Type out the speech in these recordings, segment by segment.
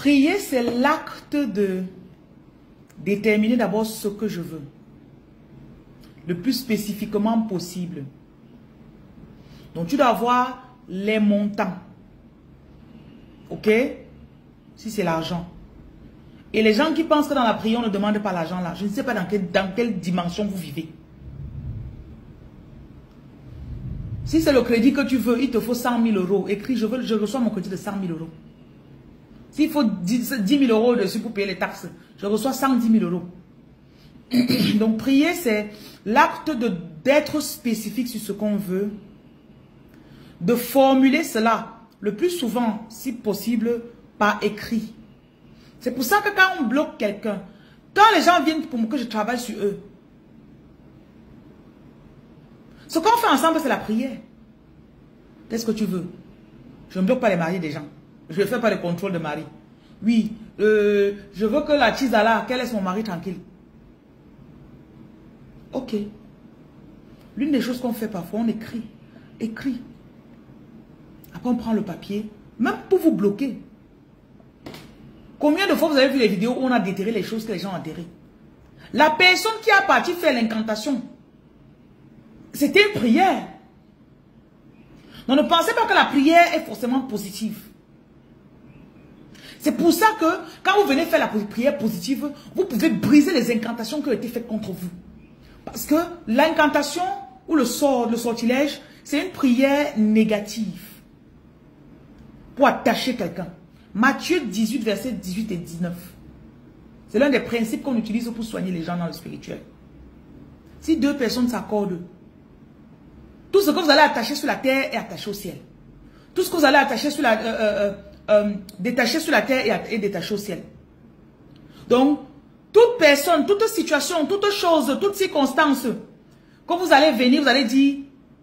Prier, c'est l'acte de déterminer d'abord ce que je veux. Le plus spécifiquement possible. Donc, tu dois avoir les montants. Ok? Si c'est l'argent. Et les gens qui pensent que dans la prière, on ne demande pas l'argent là. Je ne sais pas dans quelle dimension vous vivez. Si c'est le crédit que tu veux, il te faut 100 000 euros. Écris, je reçois mon crédit de 100 000 euros. S'il faut 10 000 euros dessus pour payer les taxes, je reçois 110 000 euros. Donc, prier, c'est l'acte d'être spécifique sur ce qu'on veut. De formuler cela, le plus souvent, si possible, par écrit. C'est pour ça que quand on bloque quelqu'un, quand les gens viennent pour que je travaille sur eux, ce qu'on fait ensemble, c'est la prière. Qu'est-ce que tu veux? Je ne bloque pas les maris des gens. Je ne fais pas le contrôle de mari. Oui, je veux que la Tizala, qu'elle laisse mon mari tranquille. Ok. L'une des choses qu'on fait parfois, on écrit. Écrit. Après, on prend le papier. Même pour vous bloquer. Combien de fois vous avez vu les vidéos où on a déterré les choses que les gens ont enterrées? La personne qui a parti faire l'incantation, c'était une prière. Donc ne pensez pas que la prière est forcément positive. C'est pour ça que quand vous venez faire la prière positive, vous pouvez briser les incantations qui ont été faites contre vous. Parce que l'incantation ou le sortilège, c'est une prière négative. Pour attacher quelqu'un. Matthieu 18, versets 18 et 19. C'est l'un des principes qu'on utilise pour soigner les gens dans le spirituel. Si deux personnes s'accordent, tout ce que vous allez attacher sur la terre est attaché au ciel. Tout ce que vous allez attacher sur la, détacher sur la terre est détaché au ciel. Donc, toute personne, toute situation, toute chose, toute circonstance, quand vous allez venir, vous allez dire,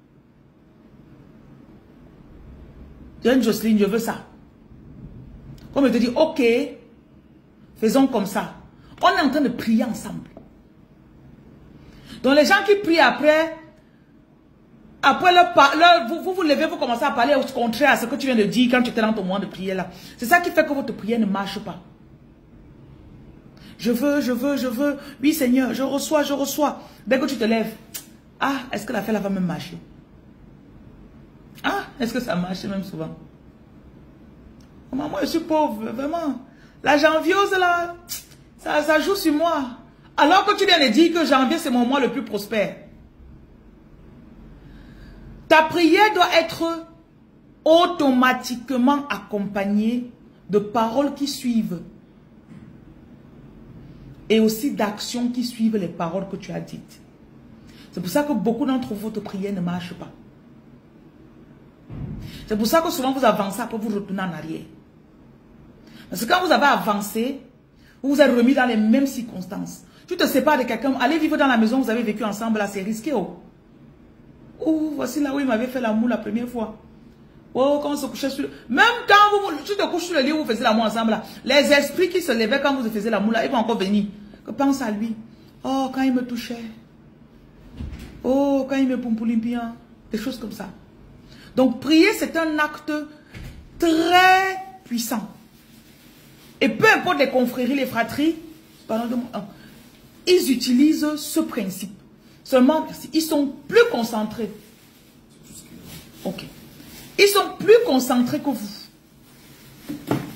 John Jocelyne, je veux ça. Comme je te dis, ok, faisons comme ça. On est en train de prier ensemble. Donc les gens qui prient après vous vous levez, vous commencez à parler au contraire à ce que tu viens de dire quand tu étais dans ton moment de prière là. C'est ça qui fait que votre prière ne marche pas. Je veux. Oui Seigneur, je reçois. Dès que tu te lèves, ah, est-ce que l'affaire là va même marcher? Ah, est-ce que ça marche même souvent? Moi, je suis pauvre, vraiment. La janvieuse, là, ça joue sur moi. Alors que tu viens de dire que janvier, c'est mon mois le plus prospère. Ta prière doit être automatiquement accompagnée de paroles qui suivent. Et aussi d'actions qui suivent les paroles que tu as dites. C'est pour ça que beaucoup d'entre vous, votre prière ne marche pas. C'est pour ça que souvent vous avancez, après vous retournez en arrière. Parce que quand vous avez avancé, vous vous êtes remis dans les mêmes circonstances. Tu te sépares de quelqu'un, allez vivre dans la maison où vous avez vécu ensemble, là c'est risqué. Oh. Oh, voici là où il m'avait fait l'amour la première fois. Oh, quand on se couchait sur... Même quand tu te couches sur le lit où vous faisiez l'amour ensemble, là, les esprits qui se levaient quand vous faisiez l'amour, là, ils vont encore venir. Que pense à lui. Oh, quand il me touchait. Oh, quand il me pompoulit bien. Des choses comme ça. Donc, prier, c'est un acte très puissant. Et peu importe les confréries, les fratries, ils utilisent ce principe. Seulement, ils sont plus concentrés. Ok. Ils sont plus concentrés que vous.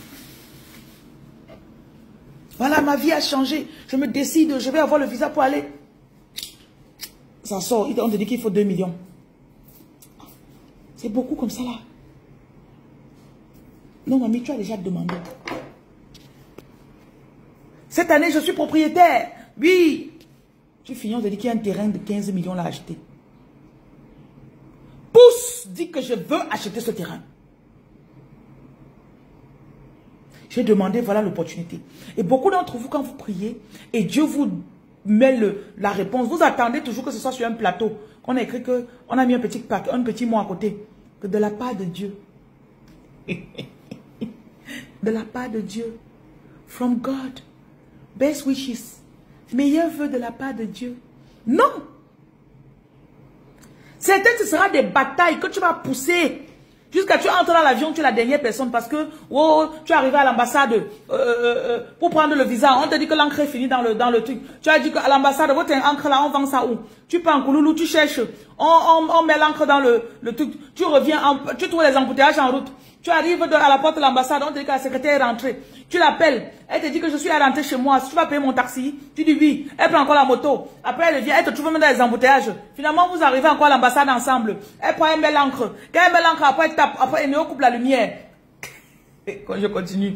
Voilà, ma vie a changé. Je me décide, je vais avoir le visa pour aller. Ça sort. On te dit qu'il faut 2 millions. C'est beaucoup comme ça là. Non, mamie, tu as déjà demandé. Cette année, je suis propriétaire. Oui. Tu finis, on te dit qu'il y a un terrain de 15 millions à acheter. Pousse, dis que je veux acheter ce terrain. J'ai demandé, voilà l'opportunité. Et beaucoup d'entre vous, quand vous priez, et Dieu vous met la réponse, vous attendez toujours que ce soit sur un plateau. On a écrit qu'on a mis un petit mot à côté. Que de la part de Dieu. De la part de Dieu. From God. Best wishes. Meilleur vœu de la part de Dieu. Non. Certaines, ce sera des batailles que tu vas pousser. Jusqu'à tu entres dans l'avion, tu es la dernière personne parce que oh, tu es arrivé à l'ambassade pour prendre le visa. On te dit que l'encre est finie dans le truc. Tu as dit qu'à l'ambassade, votre encre là, on vend ça où? Tu pars en Kouloulou, tu cherches. On met l'encre dans le truc. Tu reviens, tu trouves les embouteillages en route. Tu arrives à la porte de l'ambassade, on te dit que la secrétaire est rentrée. Tu l'appelles, elle te dit que je suis à rentrer chez moi. Si tu vas payer mon taxi, tu dis oui. Elle prend encore la moto. Après, elle vient, elle te trouve même dans les embouteillages. Finalement, vous arrivez encore à l'ambassade ensemble. Elle prend, elle met l'encre. Quand elle met l'encre, après, elle tape. Après, Eneo coupe la lumière. Quand je continue.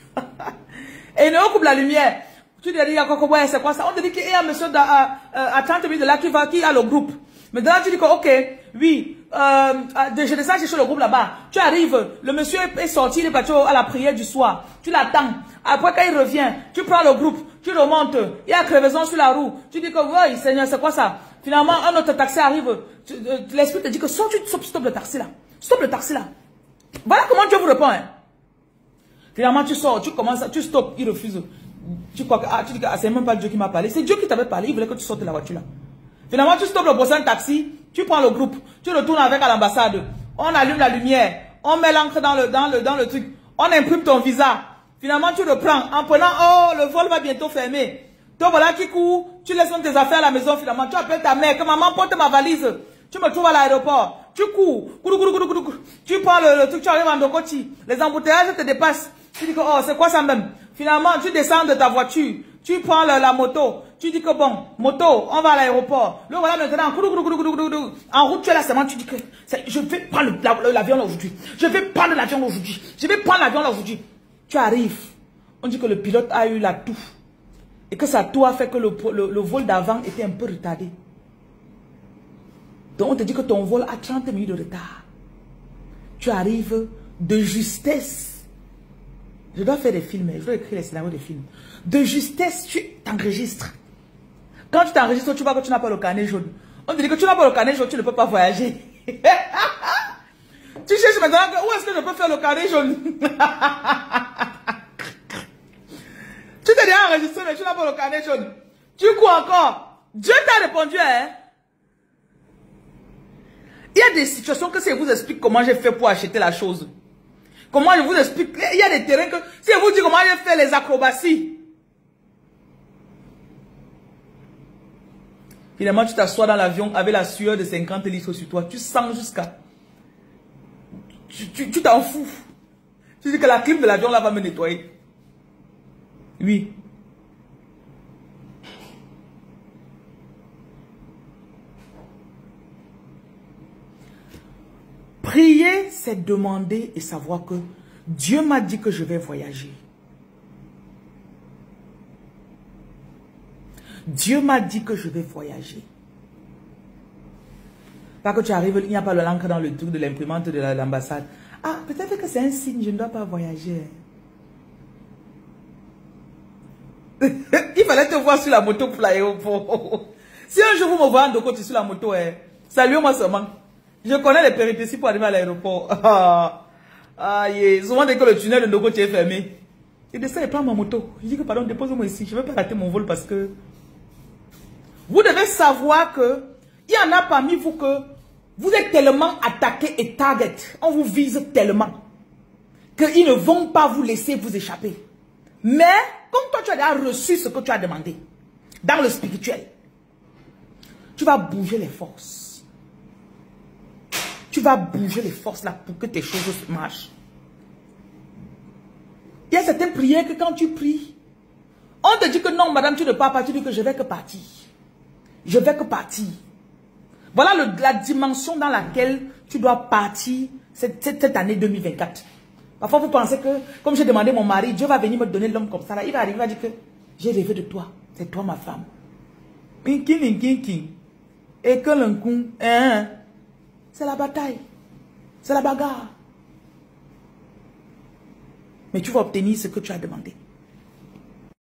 Eneo coupe la lumière. Tu te dis, c'est quoi ça? On te dit qu'il y a un monsieur à 30 minutes de là qui a le groupe. Maintenant, tu dis que, ok, oui, je descends chercher le groupe là-bas. Tu arrives, le monsieur est sorti, il est parti à la prière du soir. Tu l'attends. Après, quand il revient, tu prends le groupe, tu remontes. Il y a crevaison sur la roue. Tu dis que, oui, Seigneur, c'est quoi ça? Finalement, un autre taxi arrive. L'esprit te dit que stop le taxi là. Stop le taxi là. Voilà comment Dieu vous répond. Hein. Finalement, tu sors, tu commences, tu stops, il refuse. Tu crois que, tu dis que c'est même pas Dieu qui m'a parlé. C'est Dieu qui t'avait parlé. Il voulait que tu sortes de la voiture là. Finalement, tu stoppes le prochain taxi, tu prends le groupe, tu retournes avec à l'ambassade, on allume la lumière, on met l'encre dans le truc, on imprime ton visa. Finalement, tu reprends en prenant, oh, le vol va bientôt fermer. Donc voilà qui court, tu laisses tes affaires à la maison finalement, tu appelles ta mère, que maman porte ma valise, tu me trouves à l'aéroport, tu cours, tu prends le truc, tu arrives en Dokoti, les embouteillages te dépassent, tu dis que, oh, c'est quoi ça même? Finalement, tu descends de ta voiture, tu prends la moto, tu dis que bon, moto, on va à l'aéroport. Le voilà maintenant, en route, tu es là seulement, tu dis que je vais prendre l'avion là aujourd'hui. Je vais prendre l'avion aujourd'hui. Je vais prendre l'avion là aujourd'hui. Tu arrives, on dit que le pilote a eu la toux. Et que sa toux a fait que le vol d'avant était un peu retardé. Donc on te dit que ton vol a 30 minutes de retard. Tu arrives de justesse. Je dois faire des films, je dois écrire les scénarios des films. De justesse, tu t'enregistres. Quand tu t'enregistres, tu vois que tu n'as pas le carnet jaune. On te dit que tu n'as pas le carnet jaune, tu ne peux pas voyager. Tu cherches maintenant, où est-ce que je peux faire le carnet jaune? Tu t'es déjà enregistré, mais tu n'as pas le carnet jaune. Tu cours encore. Dieu t'a répondu, hein? Il y a des situations que si je vous explique comment j'ai fait pour acheter la chose. Comment je vous explique, il y a des terrains que, si je vous dis comment j'ai fait les acrobaties. Finalement, tu t'assois dans l'avion avec la sueur de 50 litres sur toi. Tu sens jusqu'à... Tu t'en fous. Tu dis que la clim de l'avion là va me nettoyer. Oui. Prier, c'est demander et savoir que Dieu m'a dit que je vais voyager. Dieu m'a dit que je vais voyager. Pas que tu arrives, il n'y a pas l'encre dans le truc de l'imprimante de l'ambassade. Ah, peut-être que c'est un signe, je ne dois pas voyager. Il fallait te voir sur la moto pour l'aéroport. Si un jour vous me voyez en Dokoti sur la moto, saluez-moi seulement. Je connais les péripéties pour arriver à l'aéroport. Souvent dès que le tunnel de Dokoti est fermé, il descend et prend ma moto. Je dis que pardon, dépose-moi ici. Je ne vais pas rater mon vol parce que... Vous devez savoir que il y en a parmi vous que vous êtes tellement attaqué et target. On vous vise tellement qu'ils ne vont pas vous laisser vous échapper. Mais comme toi tu as déjà reçu ce que tu as demandé dans le spirituel, tu vas bouger les forces. Tu vas bouger les forces là pour que tes choses marchent. Il y a certaines prières que quand tu pries, on te dit que non madame tu ne pars pas, tu dis que je vais que partir. Je vais que partir. Voilà la dimension dans laquelle tu dois partir cette année 2024. Parfois vous pensez que, comme j'ai demandé à mon mari, Dieu va venir me donner l'homme comme ça. Là, il va arriver, il va dire que j'ai rêvé de toi. C'est toi ma femme. Et que l'un c'est la bataille. C'est la bagarre. Mais tu vas obtenir ce que tu as demandé.